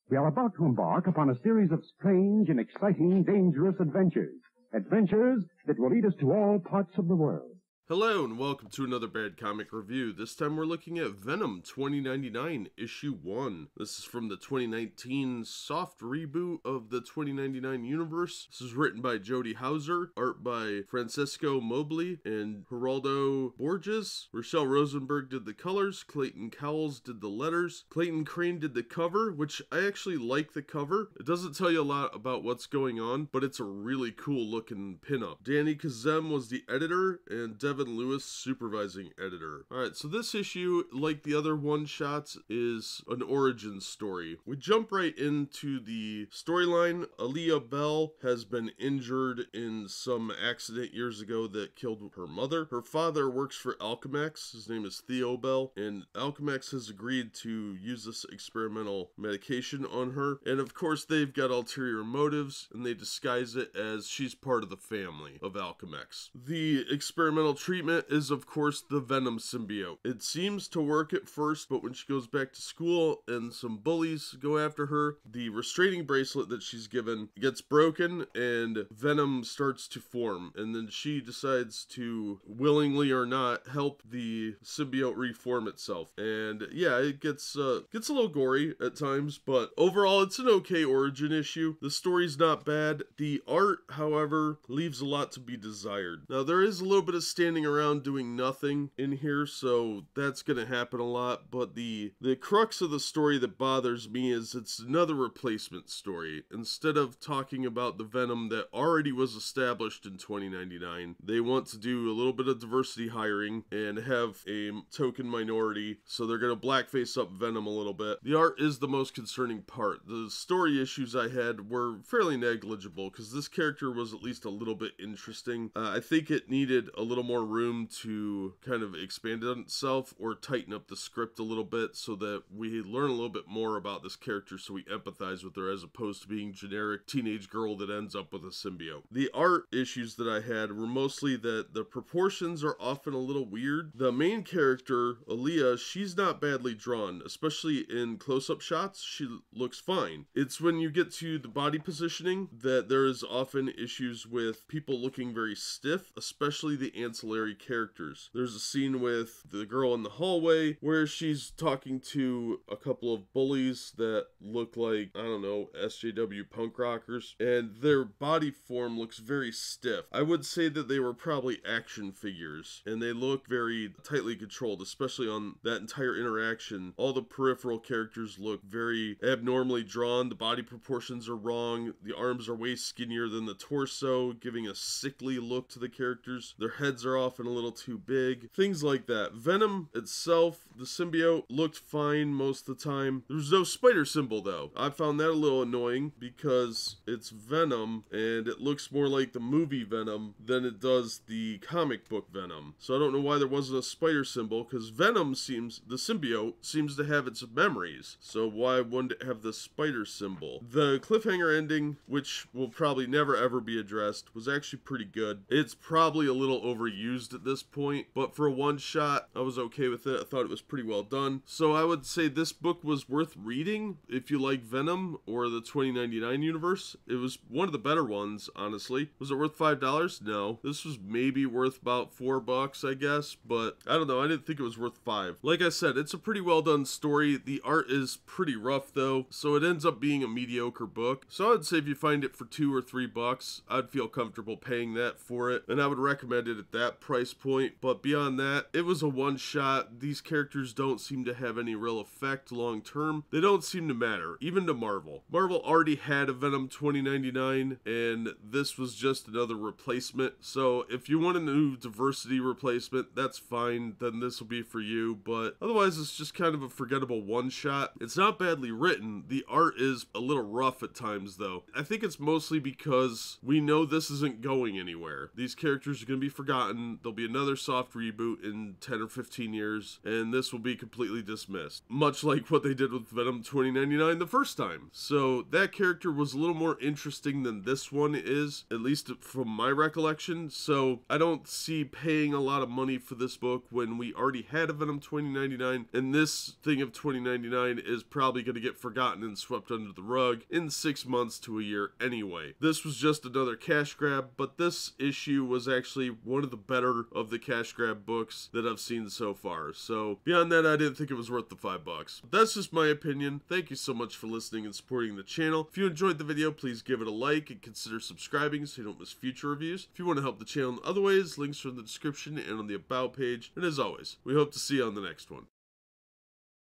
We are about to embark upon a series of strange and exciting, dangerous adventures. Adventures that will lead us to all parts of the world. Hello and welcome to another Bad Comic Review. This time we're looking at Venom 2099, Issue 1. This is from the 2019 soft reboot of the 2099 universe. This is written by Jody, art by Francesco Mobili and Geraldo Borges. Rachelle Rosenberg did the colors, Clayton Cowles did the letters, Crain did the cover, which I actually like the cover. It doesn't tell you a lot about what's going on, but it's a really cool looking pinup. Danny Kazem was the editor, and Devin Lewis supervising editor. Alright, so this issue, like the other one-shots, is an origin story. We jump right into the storyline. Aaliyah Bell has been injured in some accident years ago that killed her mother. Her father works for Alchemax. His name is Theo Bell, and Alchemax has agreed to use this experimental medication on her. And of course, they've got ulterior motives, and they disguise it as she's part of the family of Alchemax. The experimental treatment is, of course, the Venom symbiote. It seems to work at first, but when she goes back to school and some bullies go after her, the restraining bracelet that she's given gets broken and Venom starts to form. And then she decides to, willingly or not, help the symbiote reform itself. And yeah, it gets a little gory at times, but overall it's an okay origin issue. The story's not bad. The art, however, leaves a lot to be desired. Now, there is a little bit of standing around doing nothing in here, so that's gonna happen a lot, but the crux of the story that bothers me is it's another replacement story. Instead of talking about the Venom that already was established in 2099, they want to do a little bit of diversity hiring and have a token minority, so they're gonna blackface up Venom a little bit. The art is the most concerning part. The story issues I had were fairly negligible, because this character was at least a little bit interesting. I think it needed a little more room to kind of expand on itself or tighten up the script a little bit so that we learn a little bit more about this character so we empathize with her, as opposed to being generic teenage girl that ends up with a symbiote. The art issues that I had were mostly that the proportions are often a little weird. The main character, Aaliyah, she's not badly drawn, especially in close-up shots. She looks fine. It's when you get to the body positioning that there is often issues with people looking very stiff, especially the ancillary characters. There's a scene with the girl in the hallway where she's talking to a couple of bullies that look like, I don't know, SJW punk rockers, and their body form looks very stiff. I would say that they were probably action figures, and they look very tightly controlled, especially on that entire interaction. All the peripheral characters look very abnormally drawn. The body proportions are wrong. The arms are way skinnier than the torso, giving a sickly look to the characters. Their heads are often a little too big. Things like that. Venom itself, the symbiote, looked fine most of the time. There's no spider symbol though. I found that a little annoying because it's Venom and it looks more like the movie Venom than it does the comic book Venom. So I don't know why there wasn't a spider symbol, because Venom the symbiote seems to have its memories. So why wouldn't it have the spider symbol? The cliffhanger ending, which will probably never ever be addressed, was actually pretty good. It's probably a little overused at this point, but for a one-shot, I was okay with it. I thought it was pretty well done. So I would say this book was worth reading if you like Venom or the 2099 universe. It was one of the better ones, honestly. Was it worth $5? No. This was maybe worth about $4, I guess, but I don't know. I didn't think it was worth $5. Like I said, it's a pretty well done story. The art is pretty rough though, so it ends up being a mediocre book. So I'd say if you find it for $2 or $3, I'd feel comfortable paying that for it, and I would recommend it at that price point. But beyond that, it was a one-shot. These characters don't seem to have any real effect long term. They don't seem to matter, even to Marvel. Marvel already had a Venom 2099, and this was just another replacement. So if you want a new diversity replacement, that's fine, then this will be for you. But otherwise, it's just kind of a forgettable one-shot. It's not badly written. The art is a little rough at times, though. I think it's mostly because we know this isn't going anywhere. These characters are going to be forgotten. then there'll be another soft reboot in 10 or 15 years, and this will be completely dismissed. Much like what they did with Venom 2099 the first time. So that character was a little more interesting than this one is, at least from my recollection. So I don't see paying a lot of money for this book when we already had a Venom 2099, and this thing of 2099 is probably going to get forgotten and swept under the rug in 6 months to a year anyway. This was just another cash grab, but this issue was actually one of the better of the cash grab books that I've seen so far. So beyond that, I didn't think it was worth the $5. But that's just my opinion. Thank you so much for listening and supporting the channel. If you enjoyed the video, please give it a like and consider subscribing so you don't miss future reviews. If you want to help the channel in other ways, links are in the description and on the About page. And as always, we hope to see you on the next one.